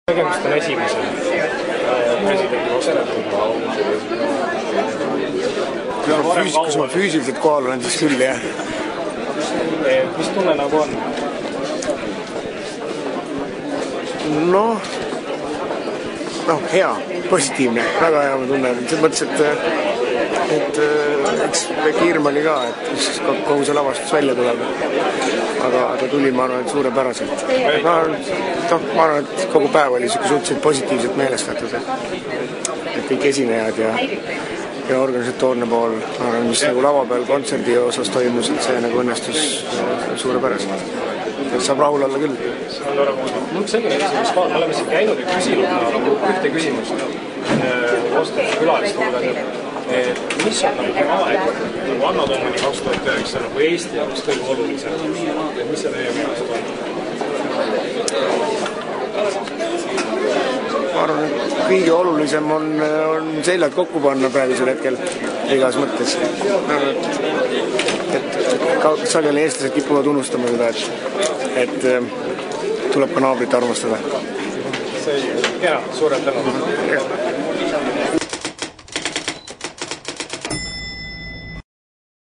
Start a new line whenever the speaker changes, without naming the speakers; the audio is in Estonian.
Tegemist on esimese presidendi vastuvõtul.
Kui ma füüsiliselt kohal olen, siis küll, jah.
Mis tunne nagu on?
Hea, positiivne, väga hea ma tunnen. See mõttes, et eks hirm oli ka, et kogu see lavastus välja tuleb. Aga tuli, ma arvan, et suurepäraselt. Ma arvan, et kogu päev oli suhteliselt positiivselt meelestatud. Et kõik esinejad ja organisatoorne pool, ma arvan, mis nagu lava peal kontserdi osas toimus, et see nagu õnnestus suurepäraselt. Et saab rahul olla küll.
Selline küsimus ka, me oleme siin käinud ja küsinud ühte küsimust vastuvõtul külalistele. Mis on Anna Toomani 2009 Eesti jaoks kõige olulisem? Mis see teie meelest on?
Ma arvan, et kõige olulisem on seljad kokku panna praegusel hetkel igas mõttes. Sageli eestlased kipuvad unustama seda, et tuleb ka naabrit armastada.
See on hea, suured tänu.